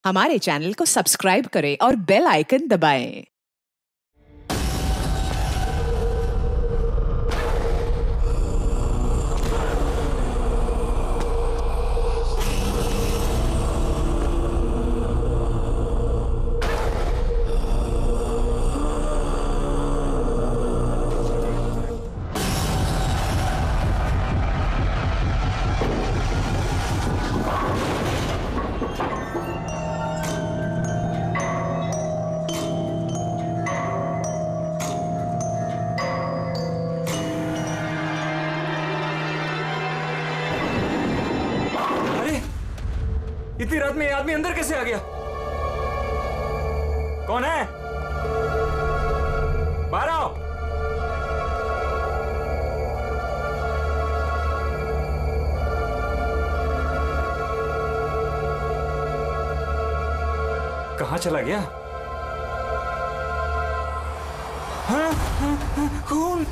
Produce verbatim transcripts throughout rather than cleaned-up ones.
हमारे चैनल को सब्सक्राइब करें और बेल आइकन दबाएं। इतनी रात में ये आदमी अंदर कैसे आ गया? कौन है? बाहर आओ। कहां चला गया? हाँ, हाँ, हाँ, खून।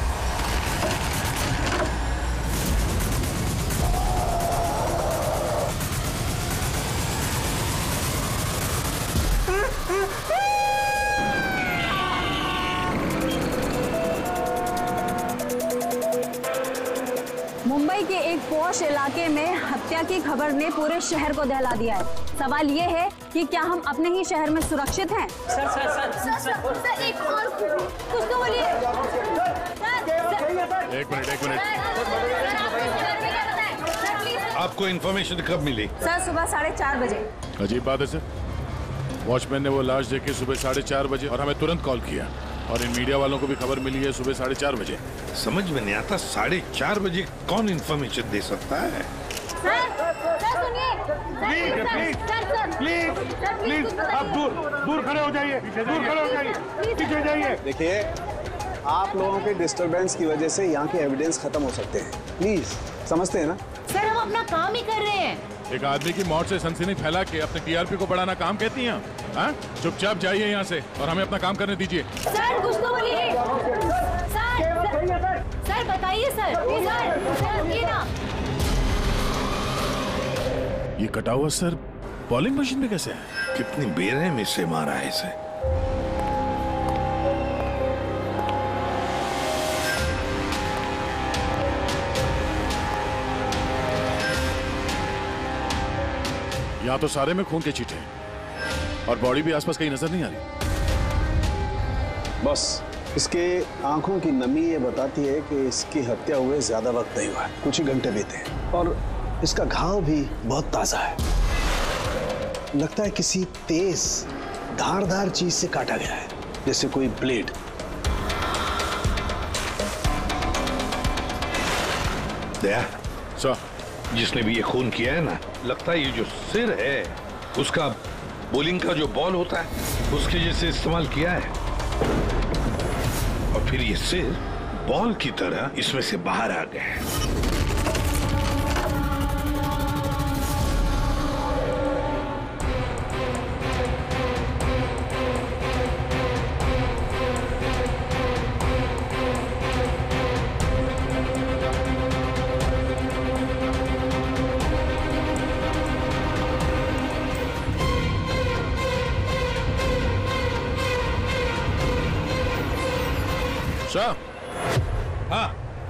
मुंबई के एक पॉश इलाके में हत्या की खबर ने पूरे शहर को दहला दिया है। सवाल ये है कि क्या हम अपने ही शहर में सुरक्षित हैं? Sir sir sir sir sir, sir एक और कुछ तो बोलिए। एक मिनट एक मिनट आपको इन्फॉर्मेशन कब मिली? सर सुबह साढ़े चार बजे। अजीब बात है सर, वॉचमैन ने वो लाश देखी सुबह साढ़े चार बजे और हमें तुरंत कॉल किया, और इन मीडिया वालों को भी खबर मिली है सुबह साढ़े चार बजे। समझ में नहीं आता साढ़े चार बजे कौन इन्फॉर्मेशन दे सकता है? सर सर सुनिए, प्लीज प्लीज प्लीज प्लीज आप दूर दूर खड़े हो जाइए, दूर खड़े हो जाइए, पीछे जाइए। देखिए, आप लोगों के डिस्टरबेंस की वजह से यहाँ के एविडेंस खत्म हो सकते हैं। प्लीज समझते हैं ना? सर हम अपना काम ही कर रहे हैं। एक आदमी की मौत से सनसनी फैला के अपने टीआरपी को बढ़ाना काम कहती हैं? हाँ, चुपचाप जाइए यहाँ से और हमें अपना काम करने दीजिए। सर कुछ तो बोलिए। सर सर बताइए सर, सर सर ये ना ये कटा हुआ सर बॉलिंग मशीन में कैसे है? कितनी बेरहमी से मारा है इसे। यहाँ तो सारे में खून के छींटे हैं और बॉडी भी आसपास कहीं नजर नहीं आ रही। बस इसके आंखों की नमी ये बताती है कि इसकी हत्या हुए ज्यादा वक्त नहीं हुआ है, कुछ ही घंटे बीते हैं, और इसका घाव भी बहुत ताजा है। लगता है किसी तेज धारदार चीज से काटा गया है, जैसे कोई ब्लेड। दया सर, जिसने भी ये खून किया है ना, लगता है ये जो सिर है उसका बॉलिंग का जो बॉल होता है उसके जैसे इस्तेमाल किया है, और फिर ये सिर बॉल की तरह इसमें से बाहर आ गया है। सर, हाँ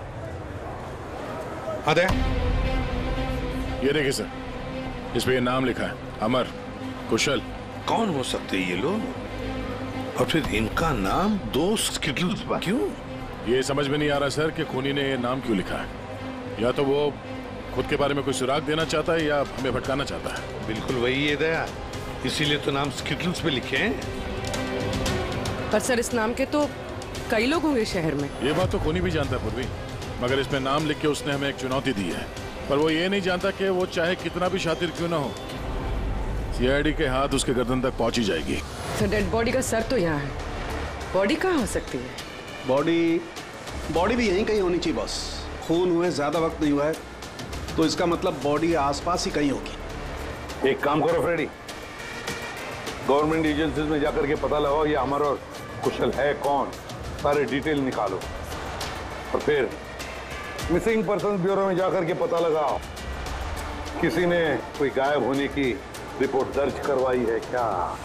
हाँ दया, ये देखिए सर, इस पे ये नाम लिखा है, अमर कुशल। कौन हो सकते हैं ये लोग, और फिर इनका नाम दोस्त क्यों? ये समझ में नहीं आ रहा सर कि खूनी ने ये नाम क्यों लिखा है। या तो वो खुद के बारे में कोई सुराग देना चाहता है या हमें भटकाना चाहता है। बिल्कुल वही है दया, इसीलिए तो नाम स्किटल्स पे लिखे हैं। पर सर इस नाम के तो कई लोग होंगे शहर में। ये बात तो खूनी भी जानता है पूर्वी, मगर इसमें नाम लिख के उसने हमें एक चुनौती दी है, पर वो ये नहीं जानता कि वो चाहे कितना भी शातिर क्यों ना हो, सीआईडी के हाथ उसके गर्दन तक पहुंची जाएगी। सर डेड बॉडी का सर तो यहाँ है, बॉडी कहाँ हो सकती है? बॉडी बॉडी भी यहीं कहीं होनी चाहिए बॉस। खून हुए ज्यादा वक्त नहीं हुआ है, तो इसका मतलब बॉडी आसपास ही कहीं होगी। एक काम करो फ्रेडी, गवर्नमेंट एजेंसीज में जाकर के पता लगाओ ये अमर और कुशल है कौन, सारे डिटेल निकालो, और फिर मिसिंग पर्सन ब्यूरो में जाकर के पता लगाओ किसी ने कोई गायब होने की रिपोर्ट दर्ज करवाई है क्या?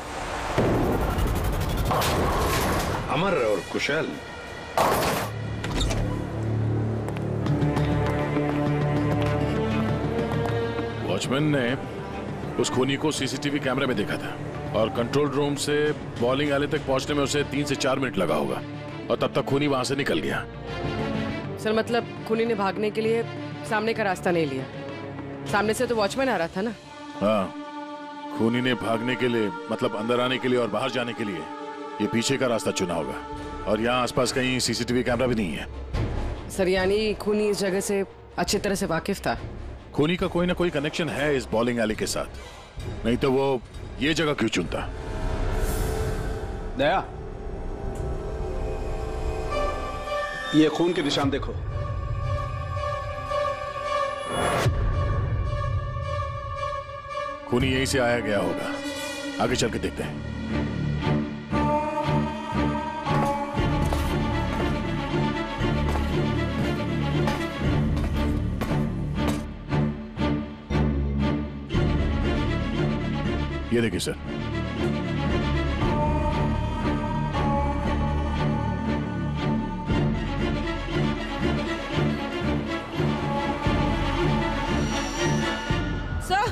अमर और कुशल, वॉचमैन ने उस खूनी को सीसीटीवी कैमरे में देखा था और कंट्रोल रूम से बॉलिंग एली तक पहुंचने में उसे तीन से चार मिनट लगा होगा और तब तक खूनी वहां से निकल गया। सर मतलब खूनी ने भागने के लिए सामने का रास्ता नहीं लिया, सामने से तो वॉचमैन आ रहा था ना। हाँ, खूनी ने भागने के लिए मतलब अंदर आने के लिए और बाहर जाने के लिए ये पीछे का रास्ता चुना होगा और यहाँ आसपास कहीं सीसीटीवी कैमरा भी नहीं है। सर यानी खूनी इस जगह से अच्छी तरह से वाकिफ था। खूनी का कोई ना कोई कनेक्शन है इस बॉलिंग एली के साथ, नहीं तो वो ये जगह क्यों चुनता? दया, ये खून के निशान देखो। खूनी यहीं से आया गया होगा, आगे चल के देखते हैं। ये देखिए सर, सर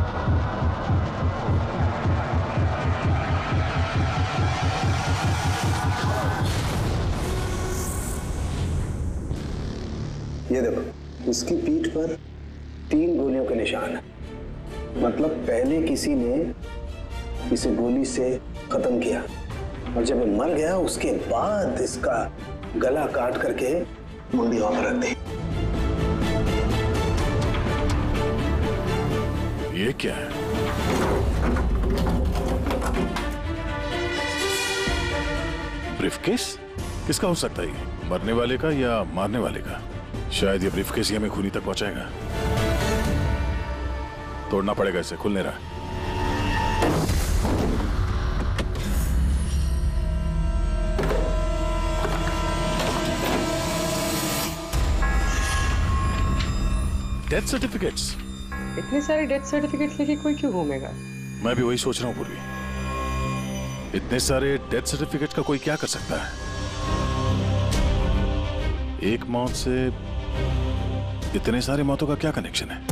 ये देखो, इसकी पीठ पर तीन गोलियों के निशान है। मतलब पहले किसी ने इसे गोली से खत्म किया और जब ये मर गया उसके बाद इसका गला काट करके मुंडी वहां पर रख दी। ये क्या है? ब्रीफकेस? किसका हो सकता है ये? मरने वाले का या मारने वाले का? शायद ये ब्रीफकेस ही हमें खूनी तक पहुंचाएगा। तोड़ना पड़ेगा इसे, खुल नहीं रहा। Death certificates? इतने सारे डेथ सर्टिफिकेट लेके कोई क्यों घूमेगा? मैं भी वही सोच रहा हूँ पूर्वी, इतने सारे डेथ सर्टिफिकेट का कोई क्या कर सकता है? एक मौत से इतने सारे मौतों का क्या कनेक्शन है?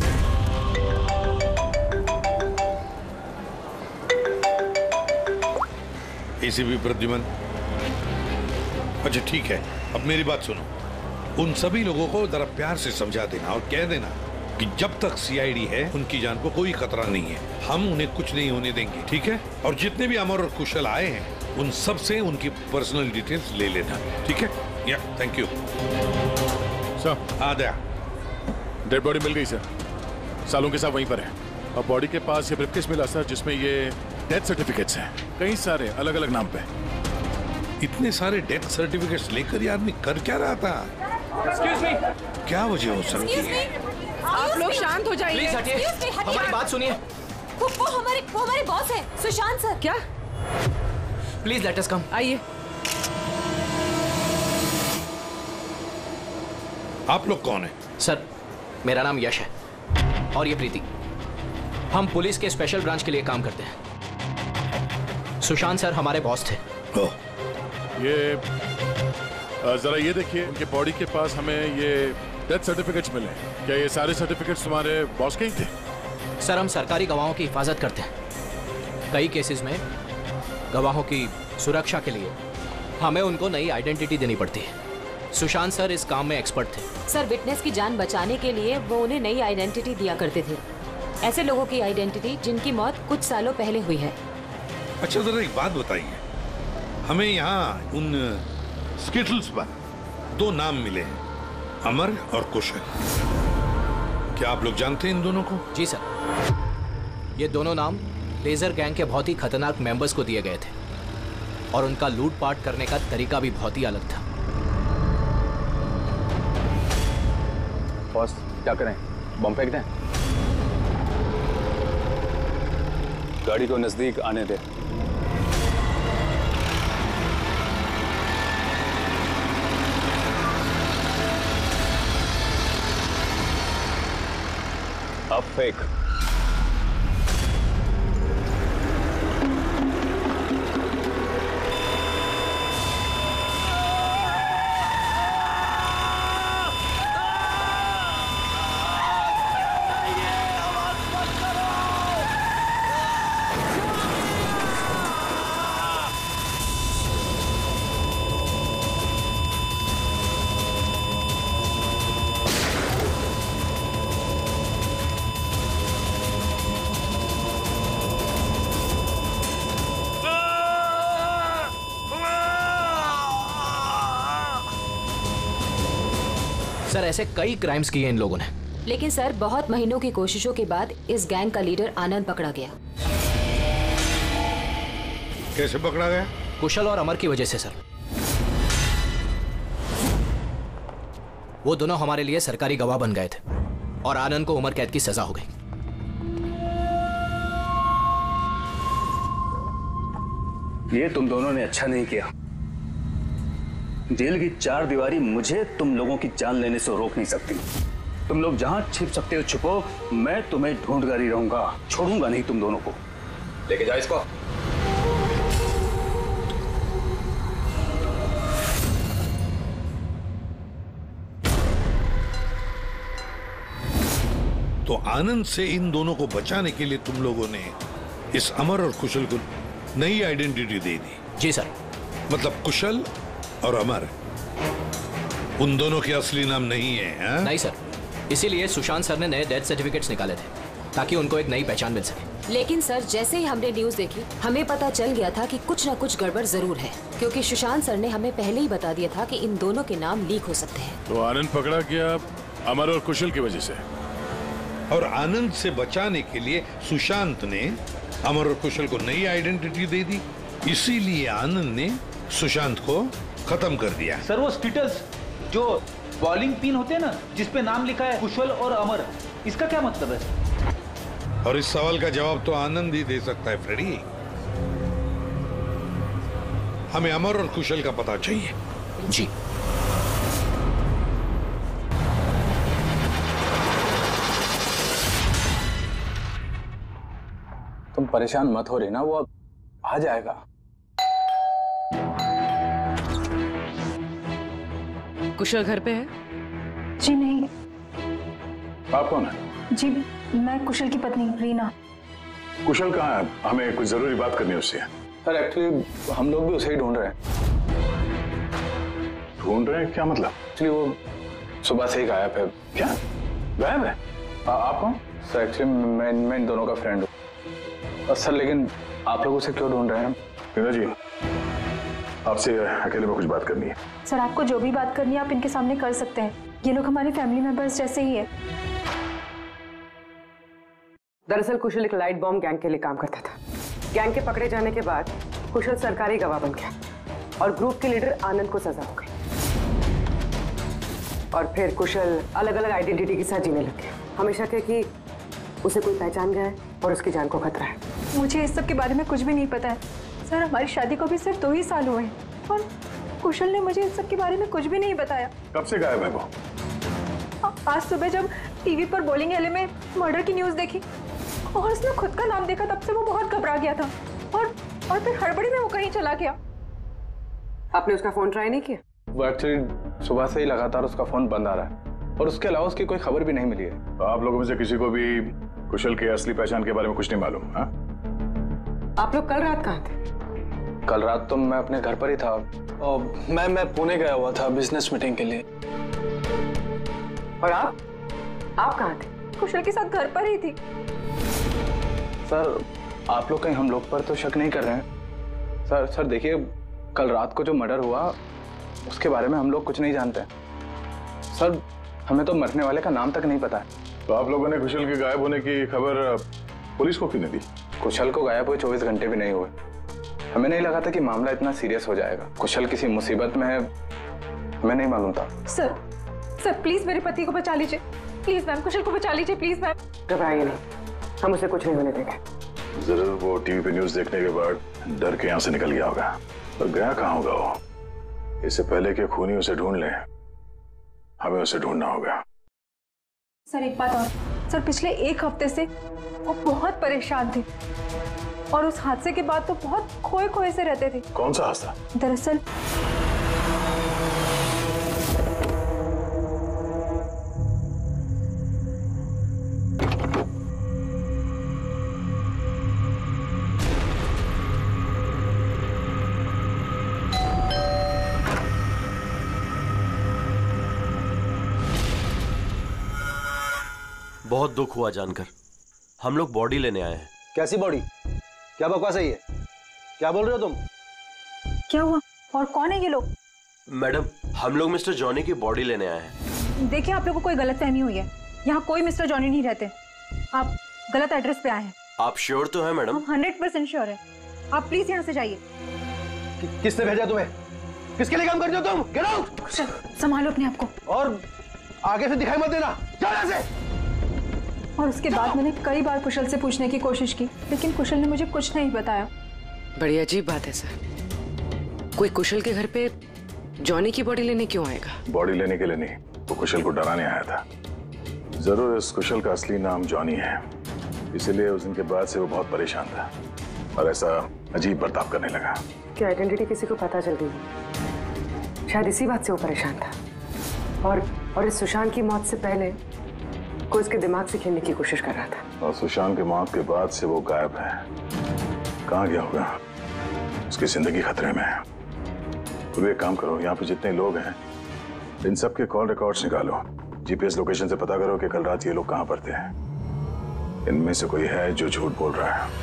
एसीपी प्रद्युमन, अच्छा ठीक है, अब मेरी बात सुनो। उन सभी लोगों को जरा प्यार से समझा देना और कह देना कि जब तक सीआईडी है उनकी जान को कोई खतरा नहीं है, हम उन्हें कुछ नहीं होने देंगे, ठीक है? और जितने भी अमर और कुशल आए हैं उन सब से उनकी पर्सनल डिटेल्स ले लेना, ठीक है? या थैंक यू सर। आ गया। डेड बॉडी मिल गई सर, सालों के साथ वहीं पर है और बॉडी के पास ये ब्रीफकेस मिला सर जिसमें ये डेथ सर्टिफिकेट्स हैं, कई सारे अलग अलग नाम पे। इतने सारे डेथ सर्टिफिकेट्स लेकर ये आदमी कर क्या रहा था? Excuse me. क्या वजह हो सकती है? आप लोग शांत हो जाइए। प्लीज हटिए, हमारी बात सुनिए। वो वो हमारे वो हमारे बॉस है, सुशांत सर। क्या? Please let us come. आइए। आप लोग कौन हैं? सर, मेरा नाम यश है और ये प्रीति। हम पुलिस के स्पेशल ब्रांच के लिए काम करते हैं। सुशांत सर हमारे बॉस थे। ओह, ये जरा ये देखिए, उनके बॉडी के पास हमें ये डेथ सर्टिफिकेट्स मिले। क्या ये सारे सर्टिफिकेट्स तुम्हारे बॉस के ही थे? सर, हम सरकारी गवाहों की हिफाजत करते हैं। कई केसेस में गवाहों की सुरक्षा के लिए हमें उनको नई आइडेंटिटी देनी पड़ती है। सुशांत सर इस काम में एक्सपर्ट थे। सर, विटनेस की जान बचाने के लिए वो उन्हें नई आइडेंटिटी दिया करते थे, ऐसे लोगों की आइडेंटिटी जिनकी मौत कुछ सालों पहले हुई है। अच्छा जरा एक बात बताइए, हमें यहाँ उन स्किटल्स पर दो नाम मिले हैं, अमर और कुशल। क्या आप लोग जानते हैं इन दोनों को? जी सर, ये दोनों नाम लेजर गैंग के बहुत ही खतरनाक मेंबर्स को दिए गए थे और उनका लूटपाट करने का तरीका भी बहुत ही अलग था। बॉस, क्या करें? बम फेंक दें? गाड़ी को नजदीक आने दे। अब फेंक। सर ऐसे कई क्राइम्स किए इन लोगों ने। लेकिन सर बहुत महीनों की कोशिशों के बाद इस गैंग का लीडर आनंद पकड़ा गया। कैसे पकड़ा गया? कुशल और अमर की वजह से सर। वो दोनों हमारे लिए सरकारी गवाह बन गए थे और आनंद को उम्र कैद की सजा हो गई। ये तुम दोनों ने अच्छा नहीं किया। जेल की चार दीवारी मुझे तुम लोगों की जान लेने से रोक नहीं सकती। तुम लोग जहां छिप सकते हो छुपो, मैं तुम्हें ढूंढ कर ही रहूंगा, छोड़ूंगा नहीं तुम दोनों को। लेके जाओ इसको। तो आनंद से इन दोनों को बचाने के लिए तुम लोगों ने इस अमर और कुशल को नई आइडेंटिटी दे दी? जी सर। मतलब कुशल और अमर उन दोनों के असली नाम नहीं है? हा? नहीं सर, इसीलिए सुशांत सर ने नए डेथ सर्टिफिकेट्स निकाले थे ताकि उनको एक नई पहचान मिल सके। लेकिन सर जैसे ही हमने न्यूज देखी हमें पता चल गया था कि कुछ ना कुछ गड़बड़ जरूर है, क्योंकि सुशांत सर ने हमें पहले ही बता दिया था कि इन दोनों के नाम लीक हो सकते हैं। तो आनंद पकड़ा गया अमर और कुशल की वजह से, और आनंद से बचाने के लिए सुशांत ने अमर और कुशल को नई आइडेंटिटी दे दी। इसीलिए आनंद ने सुशांत को खत्म कर दिया। सर वो स्टेटस जो बॉलिंग पिन होते हैं ना, जिसपे नाम लिखा है कुशल और अमर, इसका क्या मतलब है? और इस सवाल का जवाब तो आनंद ही दे सकता है फ्रेडी। हमें अमर और कुशल का पता चाहिए। जी। तुम परेशान मत हो रही ना, वो अब आ जाएगा। कुशल घर पे है? जी नहीं। आप कौन है? जी मैं कुशल की पत्नी रीना। कुशल कहाँ है? हमें कुछ जरूरी बात करनी है उससे। सर एक्चुअली हम लोग भी उसे ही ढूंढ रहे हैं। ढूंढ रहे हैं क्या मतलब? एक्चुअली वो सुबह से ही गायब है। क्या गायब है? आ, आप कौन? सर एक्चुअली मैं मैं इन दोनों का फ्रेंड हूँ। सर लेकिन आप लोग उसे क्यों ढूंढ रहे हैं? रीना जी, आपसे अकेले में कुछ बात करनी है। सर आपको जो भी बात करनी है आप इनके सामने कर सकते हैं, ये लोग हमारे फैमिली मेंबर्स जैसे ही है। दरअसल कुशल एक लाइट बॉम्ब गैंग के लिए काम करता था। गैंग के पकड़े जाने के बाद कुशल सरकारी गवाह बन गया और ग्रुप के लीडर आनंद को सजा हो गई। और फिर कुशल अलग अलग आइडेंटिटी के साथ जीने लग गया। हमेशा कहे कि उसे कोई पहचान गया है और उसकी जान को खतरा है। मुझे इस सब के बारे में कुछ भी नहीं पता है सर। हमारी शादी को भी सिर्फ दो ही साल हुए हैं और कुशल ने मुझे इस सब के बारे में कुछ भी नहीं बताया। कब से गायब है वो? आज सुबह जब टीवी पर बॉलिंग एले में मर्डर की न्यूज देखी और उसने खुद का नाम देखा, तब से वो बहुत घबरा गया था और और फिर हड़बड़ी में वो कहीं चला गया। आपने उसका फोन ट्राई नहीं किया? वो एक्चुअली सुबह से ही लगातार उसका फोन बंद आ रहा है और उसके अलावा उसकी कोई खबर भी नहीं मिली है। तो आप लोगों में से किसी को भी कुशल के असली पहचान के बारे में कुछ नहीं मालूम? हाँ? आप लोग कल रात कहाँ थे? कल रात तो मैं अपने घर पर ही था और मैं मैं पुणे गया हुआ था बिजनेस मीटिंग के लिए। और आप आप कहाँ थे? कुशल के साथ घर पर ही थी। सर आप लोग कहीं हम लोग पर तो शक नहीं कर रहे हैं? सर सर देखिए, कल रात को जो मर्डर हुआ उसके बारे में हम लोग कुछ नहीं जानते। सर हमें तो मरने वाले का नाम तक नहीं पता है। तो आप लोगों ने कुशल के गायब होने की खबर पुलिस को क्यों नहीं दी? कुशल को गायब हुए चौबीस घंटे भी नहीं हुए। हमें नहीं लगा था कि मामला इतना सीरियस हो जाएगा। कुशल किसी मुसीबत में है, हमें नहीं मालूम था। सर सर प्लीज मेरे पति को बचा लीजिए, प्लीज मैम। कुशल को बचा लीजिए प्लीज मैम। घबराइए नहीं, हम उसे कुछ नहीं होने देंगे। जरूर वो टीवी पे न्यूज देखने के बाद डर के यहाँ से निकल गया होगा। पर गया कहाँ होगा वो? इससे पहले कि खूनी उसे ढूंढ ले, हमें उसे ढूंढना होगा। सर एक बात और, सर पिछले एक हफ्ते से वो बहुत परेशान थे और उस हादसे के बाद तो बहुत खोए खोए से रहते थे। कौन सा हादसा? दरअसल बहुत दुख हुआ जानकर। हम लोग बॉडी लेने आए हैं। कैसी बॉडी? क्या बकवास है ये? क्या बोल रहे हो तुम? क्या हुआ और कौन है ये लोग? मैडम हम लोग मिस्टर जॉनी की बॉडी लेने आए हैं। देखिए, आप लोगों को कोई गलतफहमी हुई है। यहाँ कोई मिस्टर जॉनी नहीं रहते। आप गलत एड्रेस पे आए हैं। आप श्योर तो हैं मैडम? हम हंड्रेड परसेंट श्योर है। आप प्लीज यहाँ से जाइए। कि, किसने भेजा तुम्हें? किसके लिए काम करते हो तुम? Get out! कुशल, संभालो अपने आप को। और आगे से दिखाई मत देना। जाओ यहाँ से। और उसके बाद मैंने कई बार कुशल से पूछने की कोशिश की, लेकिन कुशल ने मुझे कुछ नहीं बताया। बड़ी अजीब बात है सर। कोई कुशल के घर पे जॉनी की बॉडी लेने क्यों आएगा? बॉडी लेने के लिए नहीं, वो कुशल को डराने आया था। जरूर इस कुशल का असली नाम जॉनी है, इसीलिए उस दिन के बाद से वो बहुत परेशान था और ऐसा अजीब बर्ताव करने लगा। क्या आइडेंटिटी किसी को पता चल गई? शायद इसी बात से वो परेशान था। और और इस सुशांत की मौत से पहले कोई इसके दिमाग से खेलने की कोशिश कर रहा था। और सुशांत की मौत के बाद से वो गायब है। कहाँ गया होगा? उसकी जिंदगी खतरे में है। तो एक काम करो, यहाँ पे जितने लोग हैं इन सब के कॉल रिकॉर्ड्स निकालो, जीपीएस लोकेशन से पता करो कि कल रात ये लोग कहाँ पर थे। इनमें से कोई है जो झूठ बोल रहा है।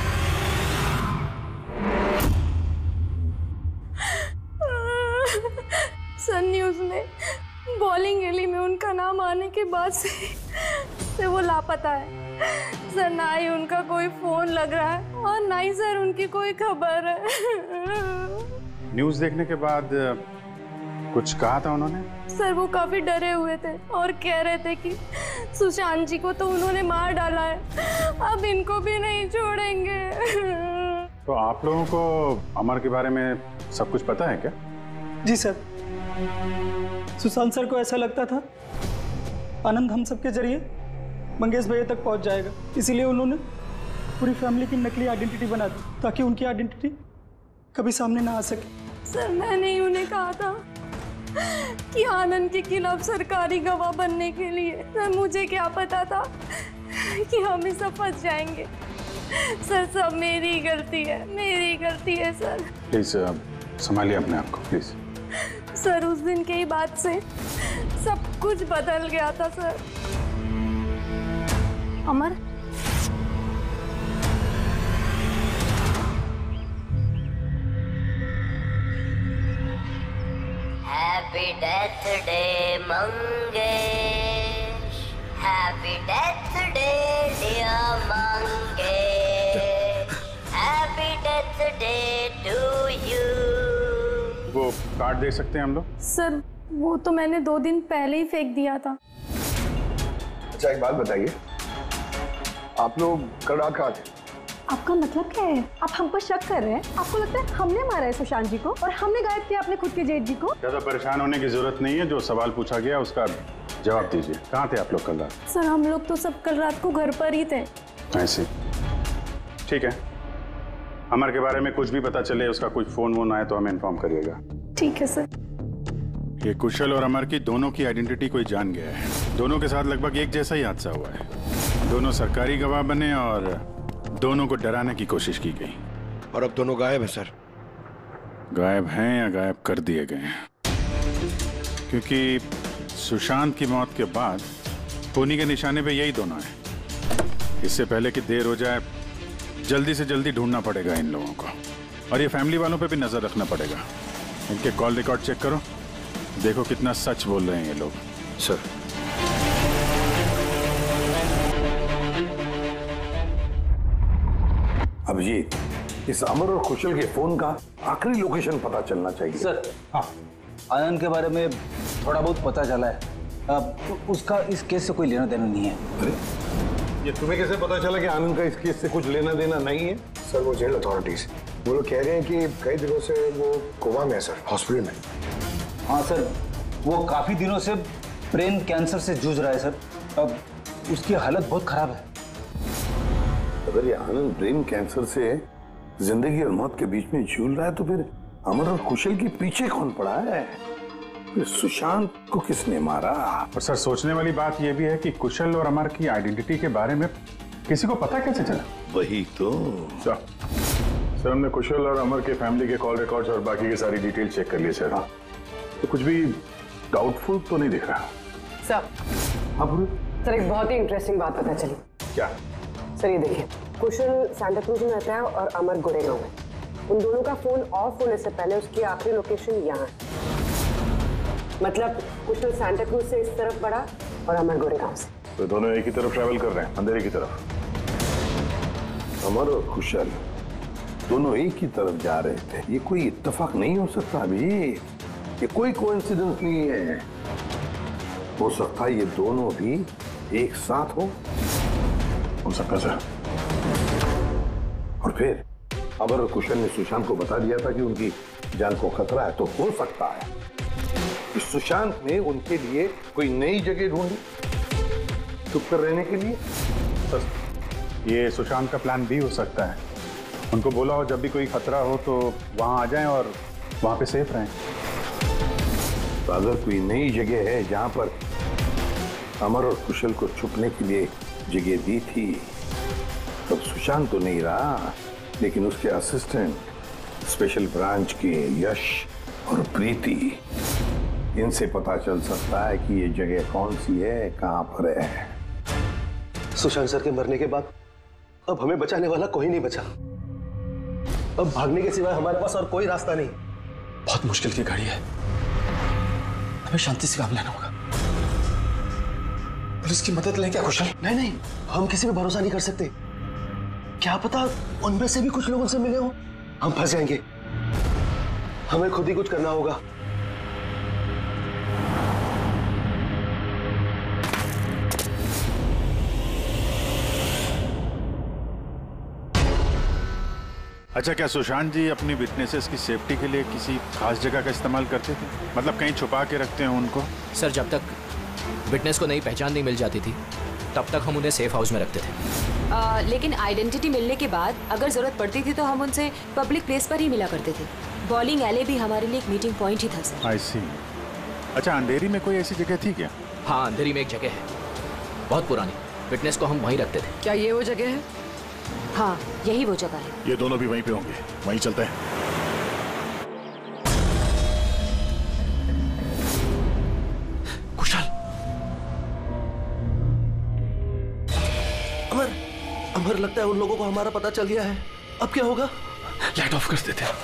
सर, न्यूज़ में बॉलिंग एली में उनका नाम आने के बाद से, से वो लापता है सर। ना ही उनका कोई फोन लग रहा है और ना ही सर उनकी कोई खबर है। न्यूज़ देखने के बाद कुछ कहा था उन्होंने? सर, वो काफी डरे हुए थे और कह रहे थे कि सुशांत जी को तो उन्होंने मार डाला है, अब इनको भी नहीं छोड़ेंगे। तो आप लोगों को अमर के बारे में सब कुछ पता है क्या? जी सर, सुशांत सर को ऐसा लगता था आनंद हम सबके जरिए मंगेश भैया तक पहुंच जाएगा, इसीलिए उन्होंने पूरी फैमिली की नकली आइडेंटिटी बना दी ताकि उनकी आइडेंटिटी कभी सामने ना आ सके। सर, मैंने ही उन्हें कहा था कि आनंद के खिलाफ सरकारी गवाह बनने के लिए। सर, मुझे क्या पता था कि हम ही सब फंस जाएंगे। सर, सब मेरी गलती है, मेरी गलती है सर। प्लीज संभालिए अपने आप को प्लीज। सर, उस दिन के ही बाद से सब कुछ बदल गया था sir. Amar, happy death day Mangesh, happy death day dear Mangesh, happy death day to you. वो कार्ड दे सकते हैं हम लोग? सर, वो तो मैंने दो दिन पहले ही फेंक दिया था। अच्छा, एक बात बताइए, आप लोग कल रात कहाँ थे? आपका मतलब क्या है? आप हम पर शक कर रहे हैं? आपको लगता है हमने मारा है सुशांत जी को और हमने गायब किया अपने खुद के जेठ जी को? ज्यादा परेशान होने की जरूरत नहीं है, जो सवाल पूछा गया उसका जवाब दीजिए। कहाँ थे आप लोग कल रात? सर, हम लोग तो सब कल रात को घर पर ही थे। ऐसे? ठीक है, अमर के बारे में कुछ भी पता चले, उसका कुछ फोन वोन आए तो हमें इन्फॉर्म करिएगा। ठीक है सर। ये कुशल और अमर की दोनों की आइडेंटिटी कोई जान गया है। दोनों के साथ लगभग एक जैसा ही हादसा हुआ है। दोनों सरकारी गवाह बने और दोनों को डराने की कोशिश की गई। और अब दोनों गायब है सर। गायब हैं या गायब कर दिए गए हैं? क्योंकि सुशांत की मौत के बाद खूनी के निशाने पे यही दोनों हैं। इससे पहले कि देर हो जाए, जल्दी से जल्दी ढूंढना पड़ेगा इन लोगों को। और ये फैमिली वालों पे भी नजर रखना पड़ेगा। इनके कॉल रिकॉर्ड चेक करो, देखो कितना सच बोल रहे हैं ये लोग। सर, अभिजीत, इस अमर और कुशल के फोन का आखिरी लोकेशन पता चलना चाहिए। सर, हाँ, आनंद के बारे में थोड़ा बहुत पता चला है। अब उसका इस केस से कोई लेना देना नहीं है। अरे, ये तुम्हें कैसे पता चला कि आनंद का इस केस से कुछ लेना देना नहीं है? सर, वो जेल अथॉरिटीज वो लोग कह रहे हैं कि कई दिनों से वो कोमा में है सर, हॉस्पिटल में। हाँ सर, वो काफी दिनों से ब्रेन कैंसर से जूझ रहा है सर। अब उसकी हालत बहुत खराब है। अगर ये आनंद ब्रेन कैंसर से जिंदगी और मौत के बीच में झूल रहा है तो फिर अमर और कुशल के पीछे कौन पड़ा है? फिर सुशांत को किसने मारा? और सर, सोचने वाली बात यह भी है कि कुशल और अमर की आइडेंटिटी के बारे में किसी को पता कैसे चला? वही तो सर, सर हमने कुशल और अमर के फैमिली के कॉल रिकॉर्ड्स और बाकी की सारी डिटेल चेक कर लिए सर। हाँ, तो कुछ भी डाउटफुल तो नहीं दिख रहा। सर, हाँ बोलो। सर, एक बहुत ही इंटरेस्टिंग बात पता चली। क्या? सर, ये देखिए, कुशल सांता क्रूज में रहता है और अमर गोरेगांव में। उन दोनों का फोन ऑफ होने से पहले उसकी आखिरी लोकेशन यहाँ है। मतलब कुशल सांता क्रूज से इस तरफ बढ़ा और अमर गोरेगांव से। तो दोनों एक ही तरफ ट्रैवल कर रहे हैं, अंधेरे की तरफ। अमर और कुशल दोनों एक ही तरफ जा रहे थे। ये कोई इत्तेफाक नहीं हो सकता अभी, ये कोई कोइंसिडेंस नहीं है। हो सकता है ये दोनों भी एक साथ हो हो सकता है सर। और फिर अमर और कुशल ने सुशांत को बता दिया था कि उनकी जान को खतरा है, तो हो सकता है कि सुशांत ने उनके लिए कोई नई जगह ढूंढी चुप कर रहने के लिए। सर, ये सुशांत का प्लान भी हो सकता है। उनको बोला हो जब भी कोई खतरा हो तो वहां आ जाएं और वहां पे सेफ रहें। तो अगर कोई नई जगह है जहां पर अमर और कुशल को छुपने के लिए जगह दी थी, तब सुशांत तो नहीं रहा, लेकिन उसके असिस्टेंट स्पेशल ब्रांच के यश और प्रीति, इनसे पता चल सकता है कि ये जगह कौन सी है, कहां पर है। सुशांत सर के मरने के बाद अब हमें बचाने वाला कोई नहीं बचा। अब भागने के सिवाय हमारे पास और कोई रास्ता नहीं। बहुत मुश्किल की घड़ी है, हमें शांति से काम लेना होगा। पुलिस की मदद लें क्या कुशल? नहीं नहीं, हम किसी पे भरोसा नहीं कर सकते। क्या पता उनमें से भी कुछ लोग उनसे मिले हो, हम फंस जाएंगे। हमें खुद ही कुछ करना होगा। अच्छा, क्या सुशांत जी अपनी विटनेसेस की सेफ्टी के लिए किसी खास जगह का इस्तेमाल करते थे? मतलब कहीं छुपा के रखते हैं उनको? सर, जब तक विटनेस को नई पहचान नहीं मिल जाती थी तब तक हम उन्हें सेफ हाउस में रखते थे। आ, लेकिन आइडेंटिटी मिलने के बाद अगर जरूरत पड़ती थी तो हम उनसे पब्लिक प्लेस पर ही मिला करते थे। बॉलिंग एले भी हमारे लिए एक मीटिंग पॉइंट ही था सर। आई सी। अच्छा, अंधेरी में कोई ऐसी जगह थी क्या? हाँ, अंधेरी में एक जगह है, बहुत पुरानी। विटनेस को हम वहीं रखते थे। क्या ये वो जगह है? हाँ, यही वो जगह है। ये दोनों भी वहीं पे होंगे, वहीं चलते हैं। कुशल, अमर, अमर लगता है उन लोगों को हमारा पता चल गया है। अब क्या होगा? लाइट ऑफ कर देते हैं।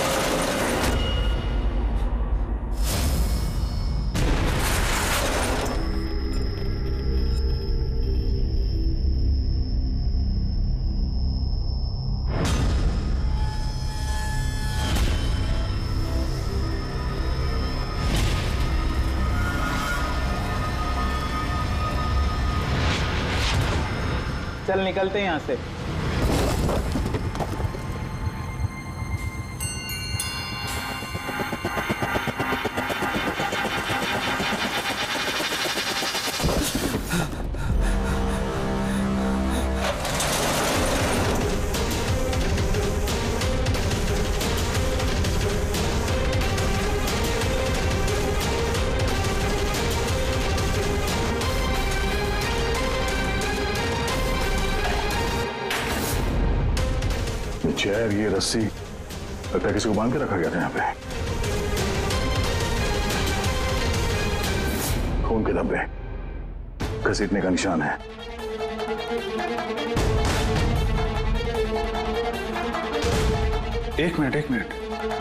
चल निकलते हैं यहाँ से। चेयर, ये रस्सी, लगता है किसी को बांध के रखा गया था यहाँ पे। खून के धब्बे, घसीटने का निशान है। एक मिनट एक मिनट,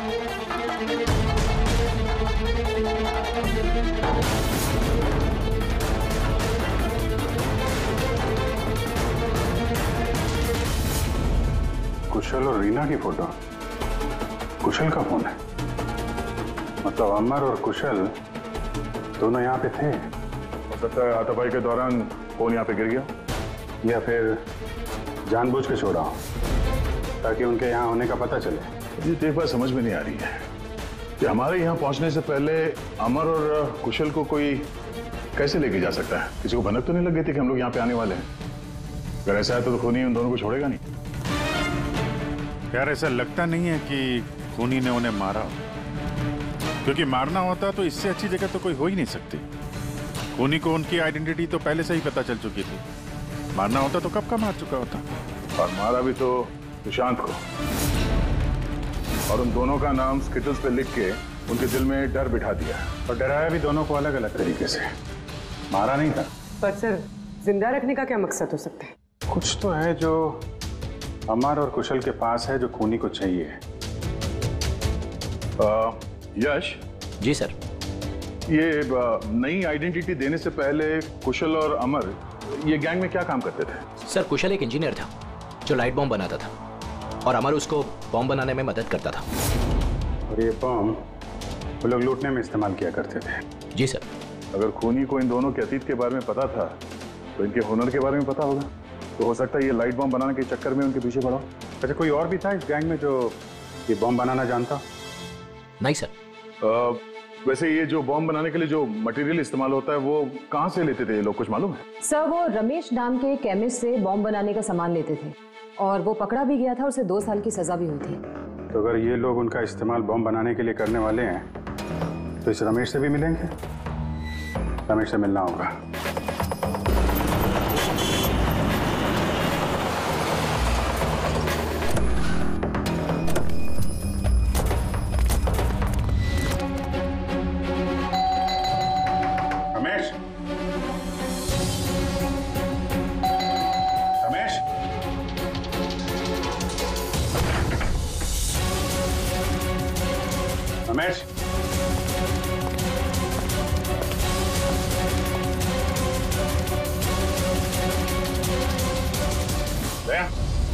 कुशल और रीना की फोटो। कुशल का फोन है, मतलब अमर और कुशल दोनों यहाँ पे थे। हो सकता है हाथापाई के दौरान फोन यहाँ पे गिर गया, या फिर जानबूझ के छोड़ा हो ताकि उनके यहाँ होने का पता चले। ये तो एक बात समझ में नहीं आ रही है कि हमारे यहाँ पहुँचने से पहले अमर और कुशल को कोई कैसे लेके जा सकता है? किसी को भनक तो नहीं लग गई थी कि हम लोग यहाँ पे आने वाले हैं? अगर ऐसा है तो खूनी उन दोनों को छोड़ेगा नहीं। यार, ऐसा लगता नहीं है कि खूनी ने उन्हें मारा, क्योंकि मारना होता तो इससे अच्छी जगह तो कोई हो ही नहीं सकती। खूनी को उनकी आइडेंटिटी तो पहले से ही पता चल चुकी थी। मारना होता तो कब का मार चुका होता। और मारा भी तो सुशांत को, और उन दोनों का नाम स्किटल्स पे लिख के उनके दिल में डर बिठा दिया, और डराया भी दोनों को अलग अलग तरीके से। मारा नहीं था। पर सर, जिंदा रखने का क्या मकसद हो सकता है? कुछ तो है जो अमर और कुशल के पास है जो खूनी को चाहिए। आ, यश जी सर, ये नई आइडेंटिटी देने से पहले कुशल और अमर ये गैंग में क्या काम करते थे? सर कुशल एक इंजीनियर था जो लाइट बॉम्ब बनाता था और अमर उसको बॉम्ब बनाने में मदद करता था। और ये बॉम्ब वो लोग लूटने में इस्तेमाल किया करते थे। जी सर। अगर खूनी को इन दोनों के अतीत के बारे में पता था तो इनके हुनर के बारे में पता होगा, तो हो सकता है ये लाइट बॉम्ब बनाने के चक्कर में उनके पीछे पड़ा। अच्छा, कोई और भी था इस गैंग में जो ये बॉम्ब बनाना जानता? नहीं सर। आ, वैसे ये जो बॉम्ब बनाने के लिए जो मटेरियल इस्तेमाल होता है वो कहाँ से लेते थे ये लोग, कुछ मालूम है? सर वो रमेश नाम के केमिस्ट से बॉम्ब बनाने का सामान लेते थे और वो पकड़ा भी गया था, उसे दो साल की सजा भी हुई थी। तो अगर ये लोग उनका इस्तेमाल बॉम्ब बनाने के लिए करने वाले हैं तो इस रमेश से भी मिलेंगे? रमेश से मिलना होगा। रमेश, रमेश, रमेश, दया,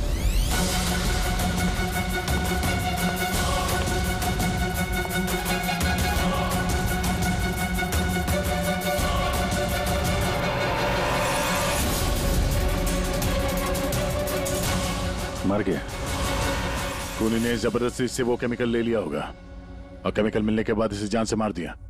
मर गया। खूनी ने जबरदस्ती से वो केमिकल ले लिया होगा और केमिकल मिलने के बाद इसे जान से मार दिया।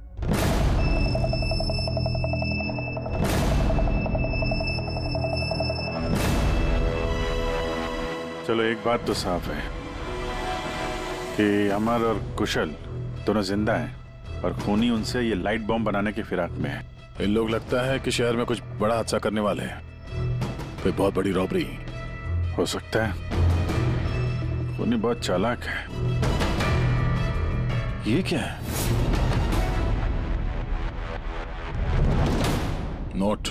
चलो एक बात तो साफ है कि अमर और कुशल दोनों जिंदा हैं और खूनी उनसे ये लाइट बॉम्ब बनाने की फिराक में है। इन लोग लगता है कि शहर में कुछ बड़ा हादसा करने वाले हैं, कोई बहुत बड़ी रॉबरी हो सकता है। खूनी बहुत चालाक है। ये क्या है? नोट,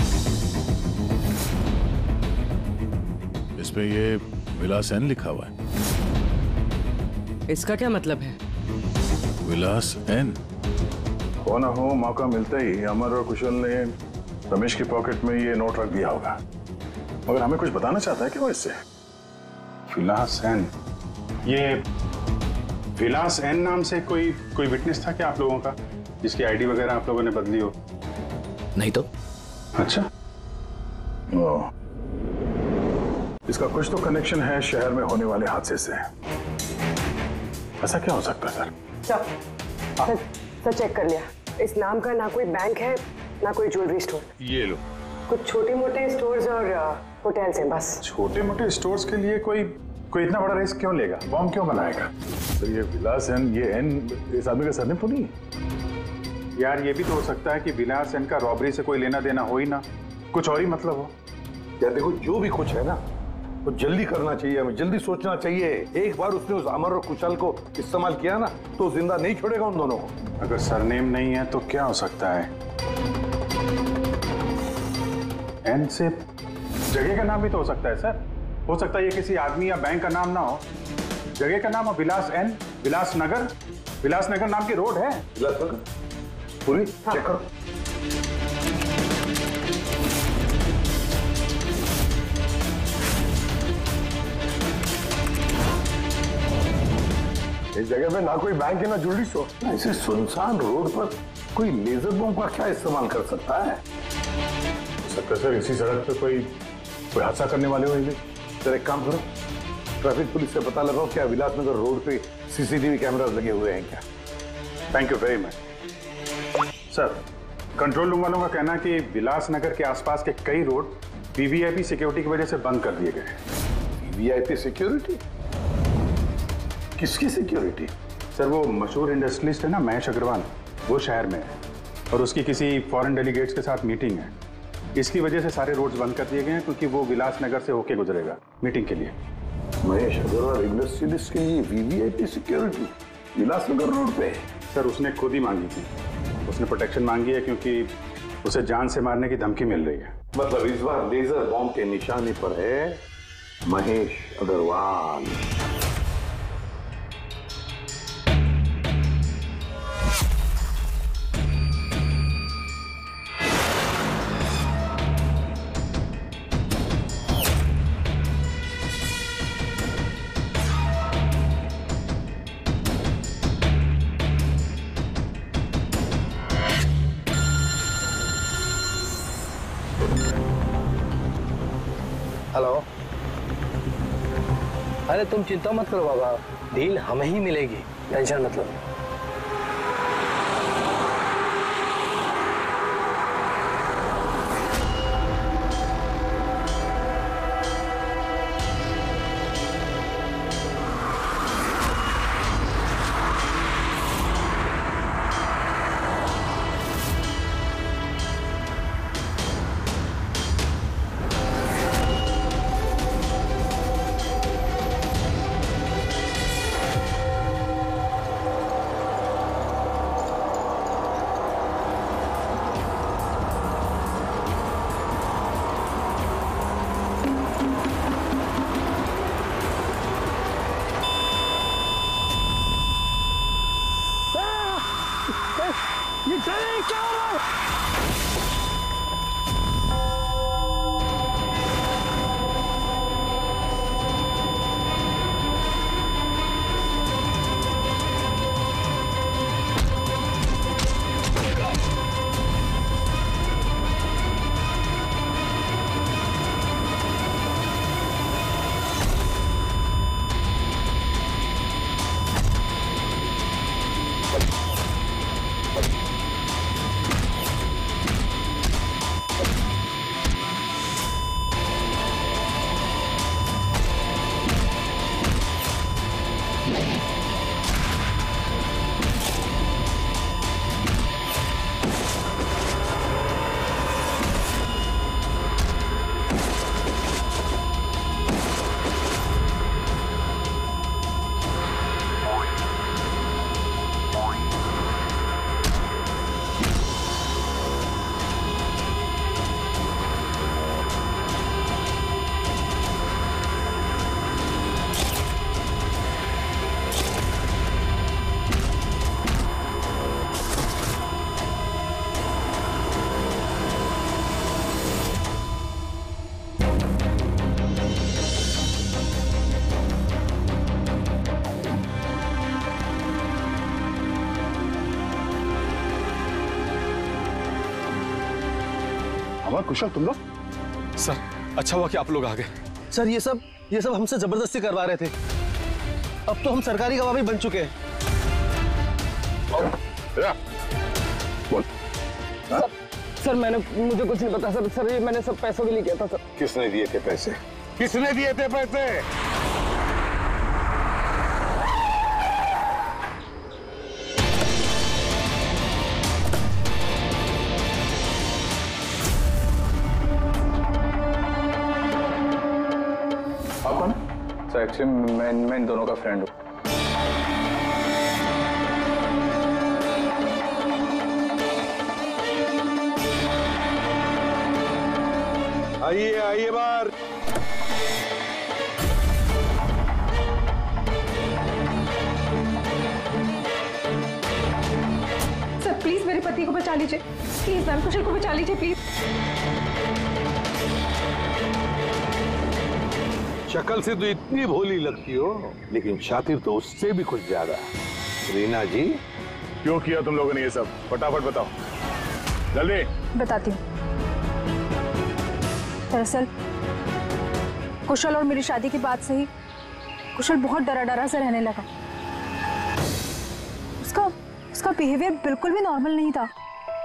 इस पे ये विलास एन लिखा हुआ है। इसका क्या मतलब है? विलास एन। हो ना हो, मौका मिलते ही अमर और कुशल ने रमेश की पॉकेट में ये नोट रख दिया होगा, मगर हमें कुछ बताना चाहता है कि वो इससे। विलास एन, ये विलास एन नाम से कोई कोई विटनेस था क्या आप लोगों का, जिसकी आईडी वगैरह आप लोगों ने बदली हो? नहीं तो। अच्छा, ओ, इसका कुछ तो कनेक्शन है शहर में होने वाले हादसे से। ऐसा क्या हो सकता है सर? सर, सर चेक कर लिया। इस नाम का ना कोई बैंक है ना कोई ज्वेलरी स्टोर। ये लो। कुछ छोटे मोटे स्टोर्स और होटल्स हैं बस। छोटे मोटे स्टोर्स के लिए कोई कोई इतना बड़ा रिस्क क्यों लेगा? बॉम्ब क्यों बनाएगा? सर ये विलास एन, ये एन इस आदमी का सरनेम तो नहीं? यार ये भी तो हो सकता है कि विलास एन का रॉबरी से कोई लेना देना हो ही ना, कुछ और ही मतलब हो। यार देखो, जो भी कुछ है ना वो तो जल्दी करना चाहिए, हमें जल्दी सोचना चाहिए। एक बार उसने उस अमर और कुशल को इस्तेमाल किया ना तो जिंदा नहीं छोड़ेगा उन दोनों को। अगर सरनेम नहीं है तो क्या हो सकता है? एन से जगह का नाम भी तो हो सकता है सर। हो सकता है ये किसी आदमी या बैंक का नाम ना हो, जगह का नाम हो विलास एन, विलास नगर। विलास नगर नाम की रोड है। विलास नगर पूरी चेक करो। इस जगह पे ना कोई बैंक है ना ज्वेलरी स्टोर। ऐसे सुनसान रोड पर कोई लेजर बम का क्या इस्तेमाल कर सकता है? सकता सर इसी सड़क पे कोई कोई हादसा करने वाले हो। सर एक काम करो, ट्रैफिक पुलिस से पता लगाओ क्या विलासनगर रोड पे सीसीटीवी कैमरास लगे हुए हैं क्या। Thank you very much sir. Control room वालों का कहना है कि विलासनगर के आसपास के कई रोड वीवीआईपी सिक्योरिटी की वजह से बंद कर दिए गए। VVIP security? किसकी सिक्योरिटी? सर वो मशहूर इंडस्ट्रियलिस्ट है ना महेश अग्रवाल, वो शहर में है और उसकी किसी फॉरेन डेलीगेट्स के साथ मीटिंग है। इसकी वजह से सारे रोड्स बंद कर दिए गए हैं क्योंकि वो विलासनगर से होके गुजरेगा मीटिंग के लिए। महेश अग्रवाल इंडस्ट्रियलिस्ट के लिए वीवीआईपी सिक्योरिटी विलासनगर रोड पे? सर उसने खुद ही मांगी थी, उसने प्रोटेक्शन मांगी है क्योंकि उसे जान से मारने की धमकी मिल रही है। मतलब इस बार लेजर बॉम्ब के निशाने पर है महेश अग्रवाल। अरे तुम चिंता मत करो बाबा, डील हमें ही मिलेगी, टेंशन मत लो। ये चले क्या हो रहा है? कुशल तुम लोग? सर अच्छा हुआ कि आप लोग आ गए। सर ये सब ये सब हमसे जबरदस्ती करवा रहे थे। अब तो हम सरकारी गवाह भी बन चुके हैं। बोल। सर, सर मैंने मुझे कुछ नहीं पता सर। सर ये मैंने सब पैसों के लिए किया था सर। किसने दिए थे पैसे? किसने दिए थे पैसे? सर एक्चुअली मैं मैं इन दोनों का फ्रेंड हूँ। आइए आइए बाहर। सर प्लीज मेरे पति को बचा लीजिए, प्लीज मैम कुशल को बचा लीजिए प्लीज। शक्ल से तो इतनी भोली लगती हो, लेकिन शातिर तो उससे भी कुछ ज्यादा। रीना जी क्यों किया तुम लोगों ने ये सब? फटाफट बताओ जल्दी। बताती हूँ। दरअसल कुशल और मेरी शादी की बात से ही कुशल बहुत डरा डरा से रहने लगा। उसका उसका बिहेवियर बिल्कुल भी नॉर्मल नहीं था।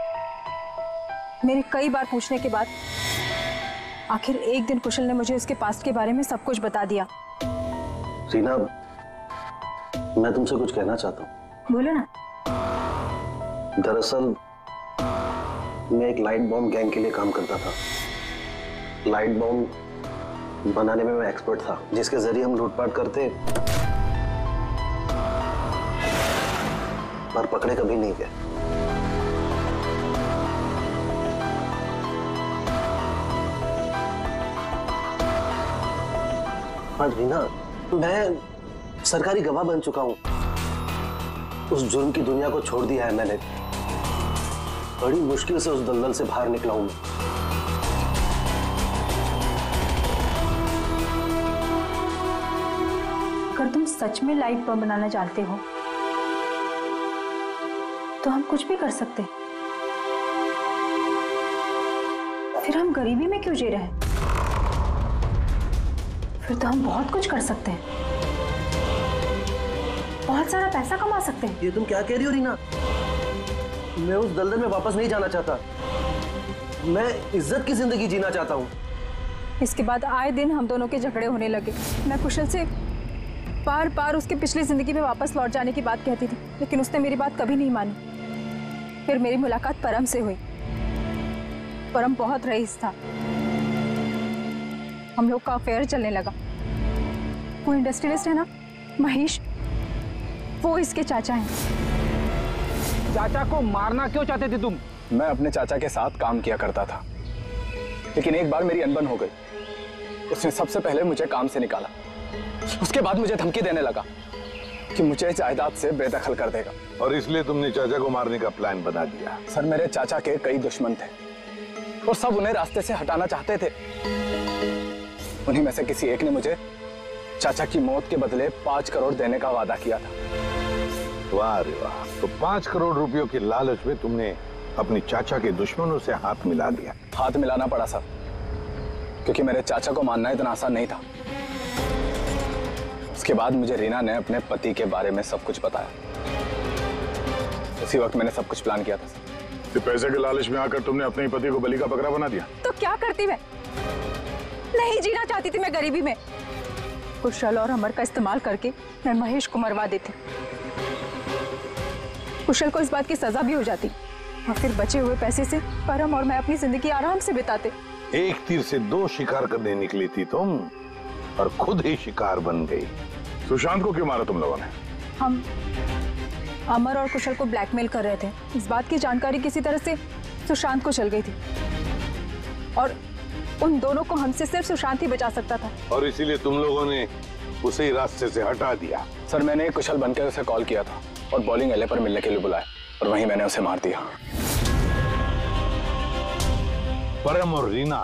मेरे कई बार पूछने के बाद आखिर एक दिन कुशल ने मुझे उसके पास्ट के बारे में सब कुछ बता दिया। रीना मैं तुमसे कुछ कहना चाहता हूँ। बोलो ना। दरअसल मैं एक लाइट बॉम्ब गैंग के लिए काम करता था। लाइट बॉम्ब बनाने में मैं एक्सपर्ट था, जिसके जरिए हम लूटपाट करते पर पकड़े कभी नहीं गए। हाँ रीना मैं सरकारी गवाह बन चुका हूं। उस जुर्म की दुनिया को छोड़ दिया है मैंने। बड़ी मुश्किल से उस दलदल से बाहर निकला हूं मैं। अगर तुम सच में लाइट बम बनाना जानते हो तो हम कुछ भी कर सकते हैं। फिर हम गरीबी में क्यों जी रहे हैं? फिर तो हम बहुत कुछ कर सकते हैं। बहुत सारा पैसा कमा सकते हैं। ये तुम क्या कह रही हो रीना? मैं उस दलदल में वापस नहीं जाना चाहता। मैं इज्जत की जिंदगी जीना चाहता हूँ। इसके बाद आए दिन हम दोनों के झगड़े होने लगे। मैं कुशल से बार बार उसके पिछली जिंदगी में वापस लौट जाने की बात कहती थी, लेकिन उसने मेरी बात कभी नहीं मानी। फिर मेरी मुलाकात परम से हुई। परम बहुत रईस था। हम लोग का अफेयर चलने लगा। वो इंडस्ट्रियलिस्ट है ना, महेश, वो इसके चाचा हैं। चाचा को मारना क्यों चाहते थे तुम? मैं अपने चाचा के साथ काम किया करता था, लेकिन एक बार मेरी अनबन हो गई। उसने सबसे पहले मुझे काम से निकाला। उसके बाद मुझे धमकी देने लगा कि मुझे जायदाद से बेदखल कर देगा। और इसलिए तुमने चाचा को मारने का प्लान बना दिया? सर, मेरे चाचा के कई दुश्मन थे और सब उन्हें रास्ते से हटाना चाहते थे। उन्हीं में से किसी एक ने मुझे चाचा की मौत के बदले पांच करोड़ देने का वादा किया था। वाह रे वाह! तो पांच करोड़ रुपयों के लालच में तुमने अपने चाचा के दुश्मनों से हाथ मिला दिया। हाथ मिलाना पड़ा सर, क्योंकि मेरे चाचा को मानना इतना आसान नहीं था। उसके बाद मुझे रीना ने अपने पति के बारे में सब कुछ बताया। उसी वक्त मैंने सब कुछ प्लान किया था सर। तो पैसे के लालच में आकर तुमने अपने पति को बलि का बकरा बना दिया? तो क्या करती मैं? नहीं जीना चाहती थी मैं गरीबी में। कुशल और अमर का इस्तेमाल करके मैं महेश को मरवा देती। कुशल को इस बात की सजा भी हो जाती और फिर बचे हुए पैसे से परम और मैं अपनी जिंदगी आराम से बिताते। एक तीर से दो शिकार करने निकली थी तुम और खुद ही शिकार बन गई। सुशांत को क्यों मारा तुम लोगों ने? हम अमर और कुशल को ब्लैकमेल कर रहे थे। इस बात की जानकारी किसी तरह से सुशांत को चल गई थी और उन दोनों को हमसे सिर्फ सुशांत ही बचा सकता था। और इसीलिए तुम लोगों ने उसे रास्ते से हटा दिया। सर, मैंने कुशल बनकर उसे कॉल किया था और बॉलिंग एले पर मिलने के लिए बुलाया और वहीं मैंने उसे मार दिया। परम और रीना,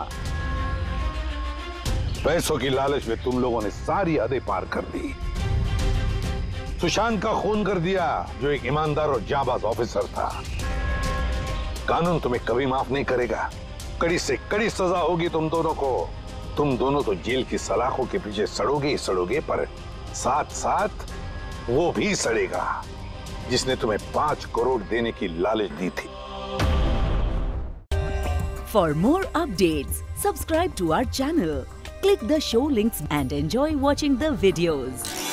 पैसों की लालच में तुम लोगों ने सारी हदें पार कर दी। सुशांत का खून कर दिया, जो एक ईमानदार और जाबाज ऑफिसर था। कानून तुम्हें कभी माफ नहीं करेगा। कड़ी से कड़ी सजा होगी तुम दोनों को। तुम दोनों तो जेल की सलाखों के पीछे सड़ोगे ही सड़ोगे, पर साथ साथ वो भी सड़ेगा जिसने तुम्हें पांच करोड़ देने की लालच दी थी। For more updates, subscribe to our channel, click the show links and enjoy watching the videos.